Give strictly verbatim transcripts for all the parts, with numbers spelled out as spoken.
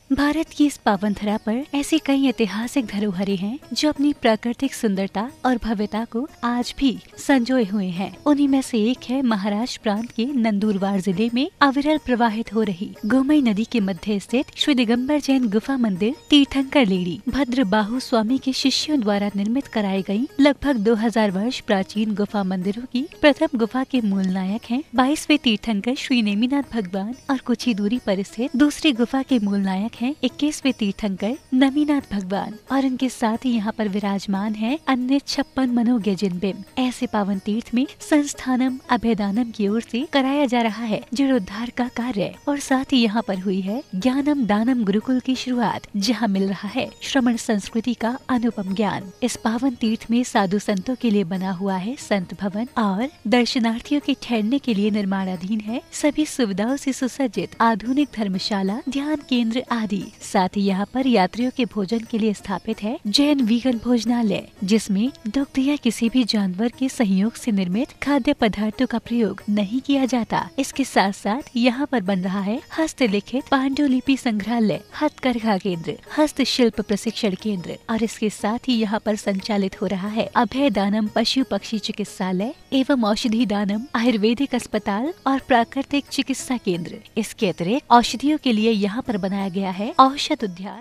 भारत की इस पावन धरा पर ऐसी कई ऐतिहासिक धरोहरें हैं जो अपनी प्राकृतिक सुंदरता और भव्यता को आज भी संजोए हुए हैं। उन्हीं में से एक है महाराष्ट्र प्रांत के नंदुरबार जिले में अविरल प्रवाहित हो रही गोमई नदी के मध्य स्थित श्री दिगंबर जैन गुफा मंदिर तीर्थंकर लेडी भद्र बाहु स्वामी के शिष्यों द्वारा निर्मित कराई गई लगभग दो हजार वर्ष प्राचीन गुफा मंदिरों की प्रथम गुफा के मूल नायक हैं बाईसवें तीर्थंकर श्री नेमिनाथ भगवान और कुछ ही दूरी पर स्थित दूसरी गुफा के मूल नायक हैं इक्कीसवें तीर्थंकर नमीनाथ भगवान और इनके साथ ही यहाँ पर विराजमान है अन्य छप्पन मनोज्ञ जिनबिंब। ऐसे पावन तीर्थ में संस्थानम अभयदानम की ओर से कराया जा रहा है जीर्णोद्धार का कार्य और साथ ही यहाँ पर हुई है ज्ञानम दानम गुरुकुल की शुरुआत, जहाँ मिल रहा है श्रमण संस्कृति का अनुपम ज्ञान। इस पावन तीर्थ में साधु संतों के लिए बना हुआ है संत भवन और दर्शनार्थियों के ठहरने के लिए निर्माणाधीन है सभी सुविधाओं से सुसज्जित आधुनिक धर्मशाला, ध्यान केंद्र आदि। साथ ही यहाँ पर यात्रियों के भोजन के लिए स्थापित है जैन वीगन भोजनालय, जिसमें दुग्ध या किसी भी जानवर के सहयोग से निर्मित खाद्य पदार्थों का प्रयोग नहीं किया जाता। इसके साथ साथ यहाँ पर बन रहा है हस्तलिखित पांडुलिपि संग्रहालय, हथकरघा केंद्र, हस्तशिल्प प्रशिक्षण केंद्र और इसके साथ ही यहाँ पर संचालित हो रहा है अभय दानम पशु पक्षी चिकित्सालय एवं औषधि दानम आयुर्वेदिक अस्पताल और प्राकृतिक चिकित्सा केंद्र। इसके अतिरिक्त औषधियों के लिए यहाँ पर बनाया गया है औषध उद्यान।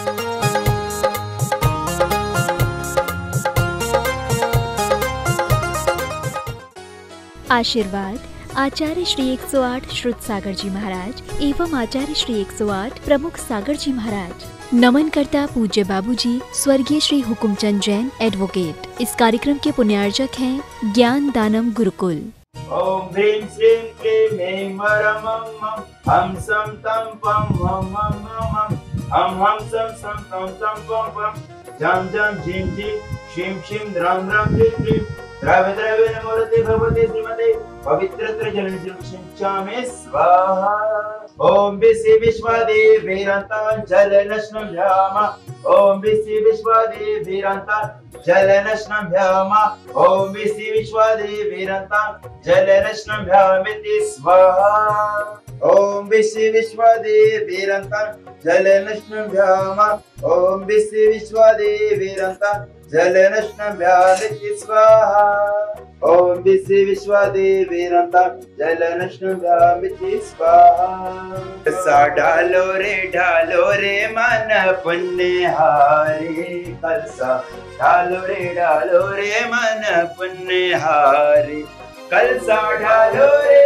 आशीर्वाद आचार्य श्री एक सौ आठ श्रुत सागर जी महाराज एवं आचार्य श्री एक सौ आठ प्रमुख सागर जी महाराज। नमन करता पूज्य बाबूजी स्वर्गीय श्री हुकुमचंद जैन एडवोकेट। इस कार्यक्रम के पुण्यार्चक हैं ज्ञान दानम गुरुकुल। ओम ह्रीं श्रीं क्लीं ऐं वरं मं हम सं तं पं मं मं मं हम हम सं सं तं तं पं पं जं जं झिं झिं शिं शिं द्रं द्रं द्रीं द्रीं द्रव्य द्रव्य नमोरते भगवते श्रीमते पवित्रत्र जलनिधिं सिञ्चामि स्वाहा। ओम विश्व विश्वादेवीरन्तं जलनश्नं भ्यामा ओम विश्व विश्वादेवीरन्तं जलनश्नं भ्यामा ओम विश्व विश्वादेवीरन्तं जलनश्नं भ्यामिति स्वाहा। ओम विश्व विश्वादेवीरन्तं जलनश्नं भ्यामा ओम विश्व विश्वादेवीरन्तं जलनश्नं भ्यामिति स्वाहा। ओम विश्व विश्वादेवीरन्तं जलनश्नं भ्यामिति स्वाहा। सा ढालो रे ढालो रे मन पुण्य हारे कलसा ढालो रे ढालो रे मन पुण्य हारे कलसा ढालो रे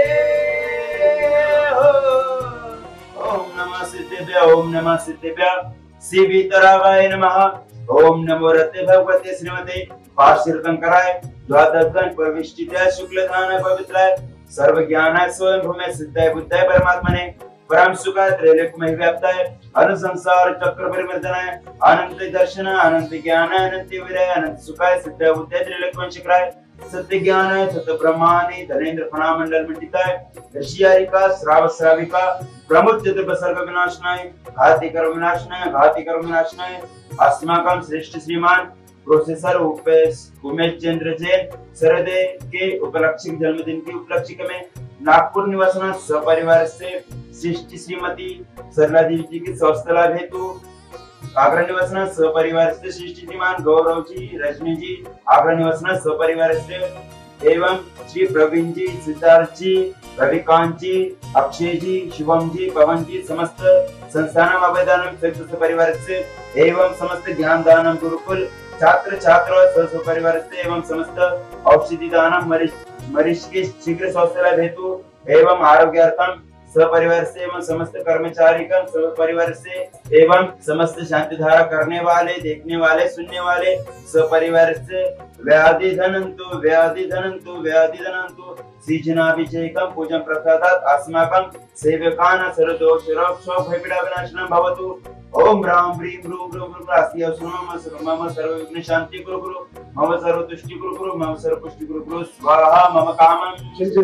हो। ओम नमः सिद्धेभ्य ओम नमः सिद्धेभ्य शिवीतरागाय नमः। ओम नमो रते भगवते श्रीमते पार्श्वतंकराय द्वादशगण प्रविष्टिताय शुक्लधानाय पवित्राय सर्व ज्ञानाय स्वयं भूमे सिद्धाय बुद्धाय परमात्मने परम सुखाय त्रैलोक्यमय व्याप्ताय अनुसंसार चक्र परिवर्तनाय अनंत दर्शन अनंत ज्ञान अनंत विरय अनंत सुखाय सिद्धाय बुद्धाय त्रैलोक्यमय शिखराय सत्य ज्ञानाय सत्य ब्रह्मानि धनेन्द्र फणामंडल मंडिताय ऋषियारिका श्राव श्राविका प्रमुख चतुर्भसर्ग विनाशनाय घाति कर्म विनाशनाय घाति कर्म विनाशनाय अस्माकं श्रेष्ठ श्रीमान प्रोफेसर उपेश उमेश चंद्र जैन सरदे के उपलक्षित जन्मदिन की उपलक्ष्य में नागपुर निवासन सपरिवार से श्रेष्ठ श्रीमती सरला देवी जी की स्वस्थ लाभ हेतु आगरा निवासन सपरिवार से श्रेष्ठ श्रीमान गौरव जी रजनी जी आगरा निवासन सपरिवार से एवं श्री प्रवीण जी सिद्धार्थ जी रविकांत जी अक्षय जी शिवम जी पवन जी समस्त संस्थान अभयदानम संयुक्त परिवार से एवं समस्त ज्ञान दानम गुरुकुल छात्र छात्र परिवार से एवं समस्त औषधि दानम मरीज मरीज के शीघ्र स्वास्थ्य लाभ हेतु एवं आरोग्यार्थम सपरिवार से एवं समस्त कर्मचारी का सपरिवार से एवं समस्त शांति धारा करने वाले देखने वाले सुनने वाले सपरिवार से व्याधि धनंतु व्याधि धनंतु व्याधि धनंतु सीजनाभिषेकं पूजन प्रसादात् अस्माकं सेवकानां सर्वदोष रोगशोक भयपीडा विनाशनं भवतु। ओम राम ह्रीं रूम रूम रूम रास्ति असुरम सर्वमम सर्वविघ्न शांति गुरु गुरु मम सर्वतुष्टि कुरु कुरु मम सर्वपुष्टि कुरु कुरु स्वाहा मम कामं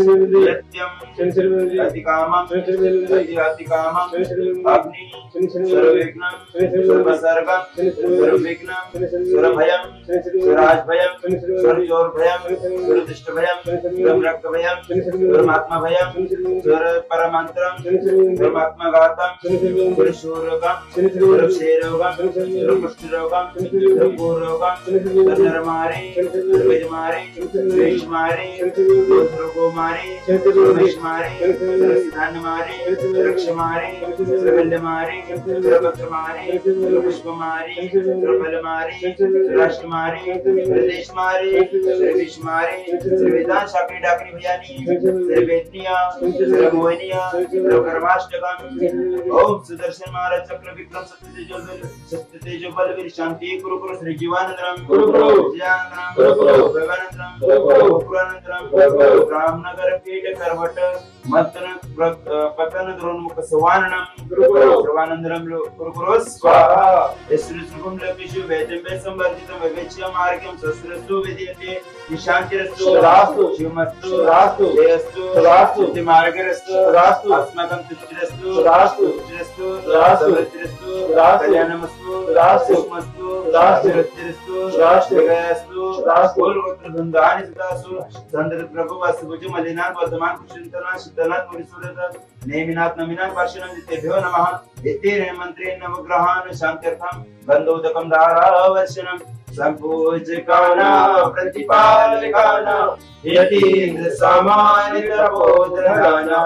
सत्यं अति कामं अति अति कामं अग्नि सर्वविघ्नं सर्वसर्गं सर्वविघ्नं सर्वभयं सर्वराजभयं सर्वचोरभयं सर्वदुष्टभयं सर्वरक्तभयं सर्वमात्मभयं सर्वपरमन्त्रं सर्वात्मघातं सर्वशूरकं सर्वक्षयरोगं सर्वकुष्ठरोगं सर्वपूर्वरोगं सर्वनरमारी सर्वयजमारी सर्वेशमारी सर्वगोमारी सर्वेशमारी सर्वसिद्धान्नमारी सर्वक्षमारी सर्वल्यमारी सर्वपत्रमारी सर्वपुष्पमारी सर्वफलमारी सर्वराष्ट्रमारी सर्वदेशमारी सर्वेशमारी सर्वेदान शाकरी डाकरी भयानी सर्वेत्निया सर्वमोहनिया सर्वकर्माष्टकम ओम सुदर्शन महाराज चक्र विक्रम सत्यतेजो सत्यतेजो बलवीर शांति कुरु कुरु श्री जीवानंदरम कुरु कुरु ज्ञानंदरम कुरु कुरु भगवानंदरम कुरु कुरु पुरानंदरम कुरु कुरु रामनगर पीठ करवट मतन पतन द्रोणमुख सवाननम कुरु कुरु सर्वानंदरम कुरु कुरु स्वाहा यस्रु सुगम लपिषु वेदं संवर्धितं विवेच्य मार्गं सस्रस्तु विद्यते शांतिरस्तु रास्तु शिवमस्तु रास्तु जयस्तु रास्तु मार्गरस्तु रास्तु अस्माकं तुष्टिरस्तु रास्तु तुष्टिरस्तु रास्तु वृत्तिरस्तु रास्तु कल्याणमस्तु रास्तु सुखमस्तु रास्तु वृत्तिरस्तु रास्तु गयस्तु रास्तु गोत्र धंधानि सदासु चंद्र प्रभु वासुभुज मलिनाथ वर्धमान कुशलतना शीतलनाथ मुनिसुरत नेमिनाथ नमिनाथ पार्श्वनाथ नित्यभ्यो नमः इत्येन मंत्रे नवग्रहान् शान्त्यर्थं गन्धोदकं धारावर्षणं संपूज्यकाना प्रतिपालकाना यतीन्द्र सामान्य तपोधराना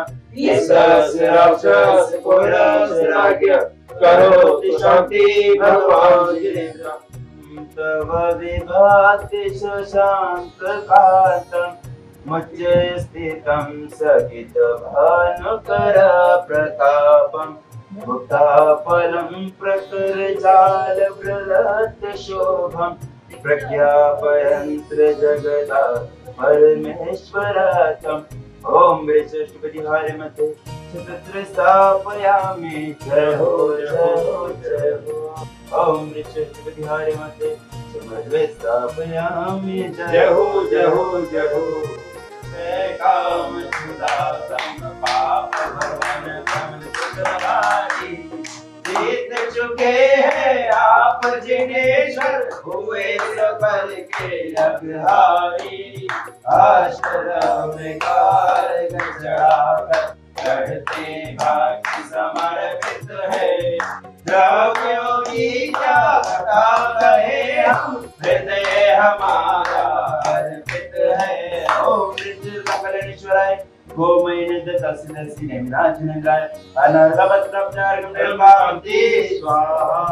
यस्य पुरस्राज्ञ करोति शान्ति भगवान् जिनेन्द्र तव विभाति शान्तकान्तं मज्जय स्थितं सहित भानुकर प्रतापम् मुक्ताफलं प्रकरजाल प्रलत शोभम् प्रज्ञापयन्त्र जगदा परमेश्वरतम् ओम वृषष्टपतिहारे मध्ये तत्र स्थापयामि जय हो जय हो जय हो ओम वृषष्टपतिहारे मध्ये समद्वे स्थापयामि जय हो जय हो जय हो काम सुधा सम पाप भवन कमल सुधारी जीत चुके हैं आप जिनेश्वर हुए सबल के अग्रहारी आश्रम में कारग चढ़ाकर चढ़ते भाग्य समर्पित है द्रव्योगी क्या घटा कहे हम हृदय हमारा अर्पित है ओम सकलेश्वराय गोमयने दत्तस्य नेमिनाजनगाय अनर्गवत्रप्नार्गं निर्मान्ति स्वाहा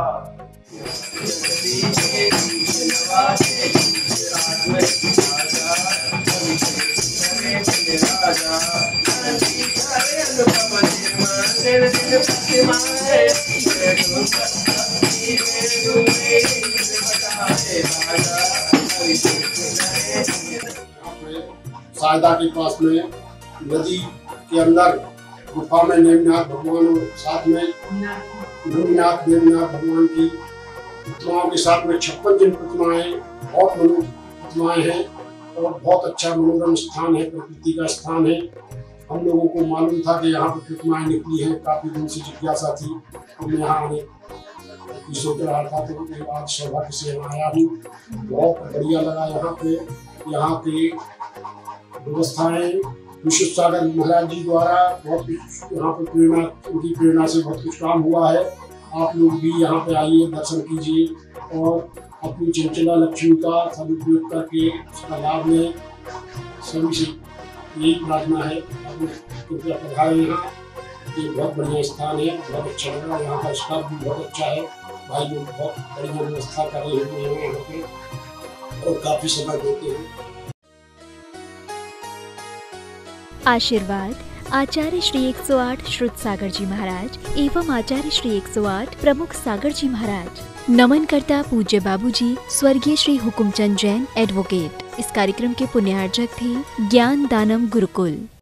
सायदा के पास में नदी के अंदर गुफा में नेमिनाथ भगवान और साथ में नेमिनाथ देवनाथ भगवान की प्रतिमाओं के साथ में छप्पन जिन प्रतिमाएं बहुत मनोरम प्रतिमाएं हैं और बहुत अच्छा मनोरम स्थान है, प्रकृति का स्थान है। हम लोगों को मालूम था कि यहाँ पर प्रतिमाएं निकली हैं, काफी दिन से जिज्ञासा थी, हम यहाँ आने की सोच रहा था, तो आज सौभाग्य से यहाँ आया हूँ। बहुत बढ़िया लगा यहाँ पे, यहाँ की व्यवस्थाएं विश्व सागर महाराज जी द्वारा बहुत कुछ यहाँ पर प्रेरणा, उनकी प्रेरणा से बहुत कुछ काम हुआ है। आप लोग भी यहाँ पे आइए, दर्शन कीजिए और अपनी चंचला लक्ष्मी का सदुपयोग करके उसका लाभ लें। सभी से यही प्रार्थना है, कृपया पधारें यहाँ। ये बहुत बढ़िया स्थान है, बहुत अच्छा लगा। यहाँ का स्टाफ भी बहुत अच्छा है, भाई लोग बहुत बढ़िया व्यवस्था कर रहे हैं यहाँ पे और काफी समय देते हैं। आशीर्वाद आचार्य श्री एक सौ आठ श्रुत सागर जी महाराज एवं आचार्य श्री एक सौ आठ प्रमुख सागर जी महाराज। नमन करता पूज्य बाबूजी स्वर्गीय श्री हुकुमचंद जैन एडवोकेट। इस कार्यक्रम के पुण्यार्जक थे ज्ञान दानम गुरुकुल।